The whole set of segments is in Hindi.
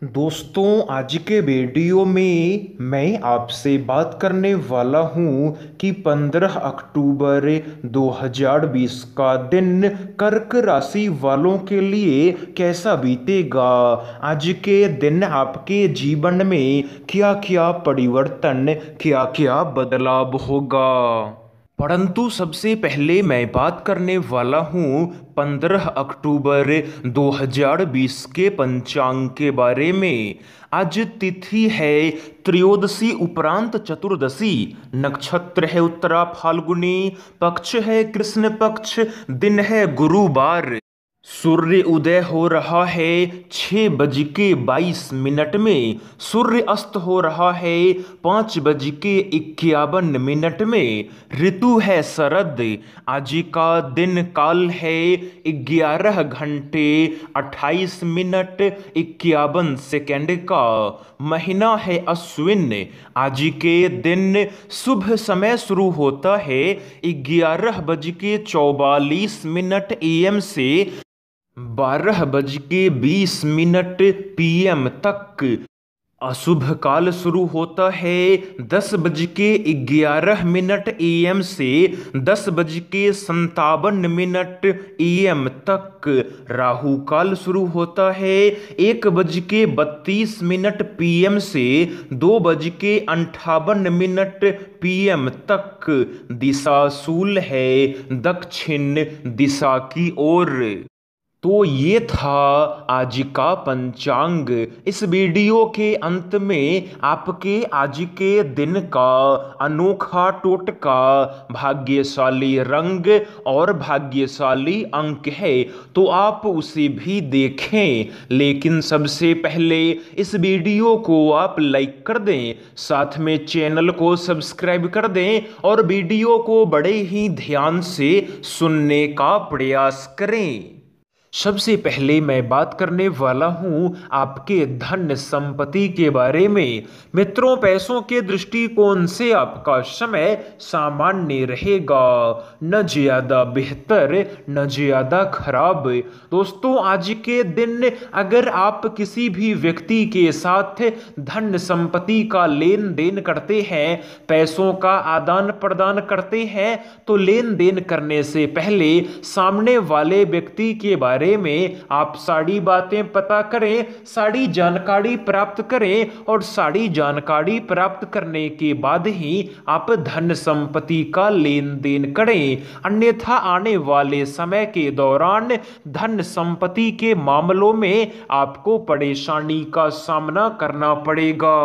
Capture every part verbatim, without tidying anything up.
दोस्तों, आज के वीडियो में मैं आपसे बात करने वाला हूं कि पंद्रह अक्टूबर दो हज़ार बीस का दिन कर्क राशि वालों के लिए कैसा बीतेगा। आज के दिन आपके जीवन में क्या क्या परिवर्तन, क्या क्या बदलाव होगा। परंतु सबसे पहले मैं बात करने वाला हूँ पंद्रह अक्टूबर दो हज़ार बीस के पंचांग के बारे में। आज तिथि है त्रयोदशी उपरांत चतुर्दशी, नक्षत्र है उत्तरा फाल्गुनी, पक्ष है कृष्ण पक्ष, दिन है गुरुवार। सूर्य उदय हो रहा है छः बज के बाईस मिनट में, सूर्य अस्त हो रहा है पाँच बज के इक्यावन मिनट में। ऋतु है शरद। आज का दिन काल है ग्यारह घंटे अट्ठाईस मिनट इक्यावन सेकेंड का। महीना है अश्विन। आज के दिन शुभ समय शुरू होता है ग्यारह बज के चौवालीस मिनट एम से बारह बज के बीस मिनट पीएम तक। अशुभ काल शुरू होता है दस बज के ग्यारह मिनट एएम से दस बज के संतावन मिनट एएम तक। राहु काल शुरू होता है एक बज के बत्तीस मिनट पीएम से दो बज के अंठावन मिनट पीएम तक। दिशा शूल है दक्षिण दिशा की ओर। तो ये था आज का पंचांग। इस वीडियो के अंत में आपके आज के दिन का अनोखा टोटका, भाग्यशाली रंग और भाग्यशाली अंक है, तो आप उसे भी देखें। लेकिन सबसे पहले इस वीडियो को आप लाइक कर दें, साथ में चैनल को सब्सक्राइब कर दें और वीडियो को बड़े ही ध्यान से सुनने का प्रयास करें। सबसे पहले मैं बात करने वाला हूं आपके धन संपत्ति के बारे में। मित्रों, पैसों के दृष्टिकोण से आपका समय सामान्य रहेगा, न ज्यादा बेहतर न ज्यादा खराब। दोस्तों, आज के दिन अगर आप किसी भी व्यक्ति के साथ धन संपत्ति का लेन देन करते हैं, पैसों का आदान प्रदान करते हैं, तो लेन देन करने से पहले सामने वाले व्यक्ति के बारे में आप सारी बातें पता करें, सारी जानकारी प्राप्त करें और सारी जानकारी प्राप्त करने के बाद ही आप धन संपत्ति का लेन देन करें। अन्यथा आने वाले समय के दौरान धन संपत्ति के मामलों में आपको परेशानी का सामना करना पड़ेगा।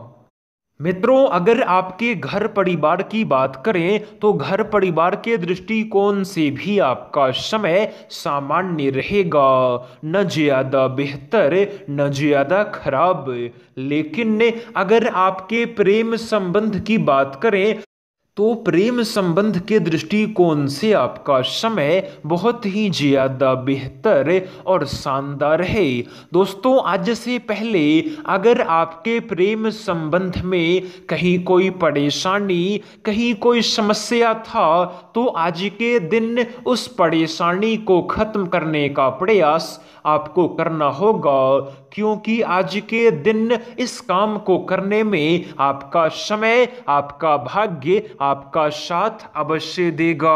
मित्रों, अगर आपके घर परिवार की बात करें तो घर परिवार के दृष्टिकोण से भी आपका समय सामान्य रहेगा, न ज्यादा बेहतर न ज्यादा खराब। लेकिन अगर आपके प्रेम संबंध की बात करें तो प्रेम संबंध के दृष्टिकोण से आपका समय बहुत ही ज्यादा बेहतर और शानदार है। दोस्तों, आज से पहले अगर आपके प्रेम संबंध में कहीं कोई परेशानी, कहीं कोई समस्या था, तो आज के दिन उस परेशानी को खत्म करने का प्रयास आपको करना होगा, क्योंकि आज के दिन इस काम को करने में आपका समय, आपका भाग्य आपका साथ अवश्य देगा।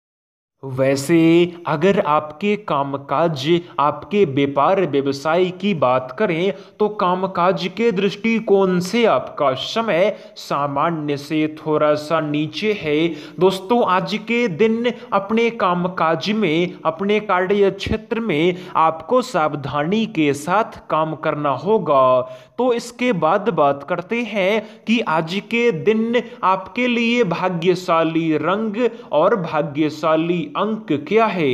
वैसे अगर आपके कामकाज, आपके व्यापार व्यवसाय की बात करें तो कामकाज के दृष्टिकोण से आपका समय सामान्य से थोड़ा सा नीचे है। दोस्तों, आज के दिन अपने कामकाज में, अपने कार्य क्षेत्र में आपको सावधानी के साथ काम करना होगा। तो इसके बाद बात करते हैं कि आज के दिन आपके लिए भाग्यशाली रंग और भाग्यशाली अंक क्या है।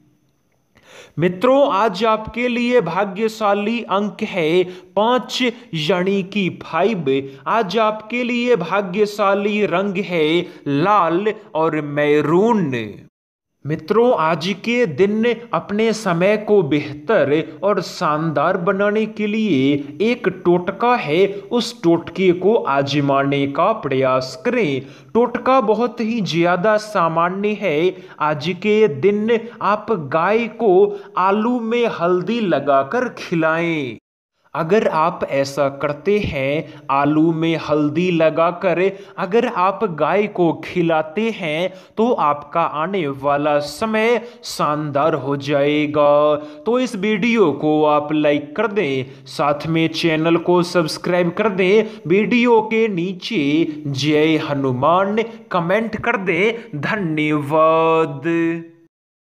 मित्रों, आज आपके लिए भाग्यशाली अंक है पांच, यानी कि फाइव। आज आपके लिए भाग्यशाली रंग है लाल और मैरून। मित्रों, आज के दिन अपने समय को बेहतर और शानदार बनाने के लिए एक टोटका है, उस टोटके को आजमाने का प्रयास करें। टोटका बहुत ही ज्यादा सामान्य है। आज के दिन आप गाय को आलू में हल्दी लगाकर खिलाएं। अगर आप ऐसा करते हैं, आलू में हल्दी लगाकर अगर आप गाय को खिलाते हैं, तो आपका आने वाला समय शानदार हो जाएगा। तो इस वीडियो को आप लाइक कर दें, साथ में चैनल को सब्सक्राइब कर दें, वीडियो के नीचे जय हनुमान कमेंट कर दें। धन्यवाद।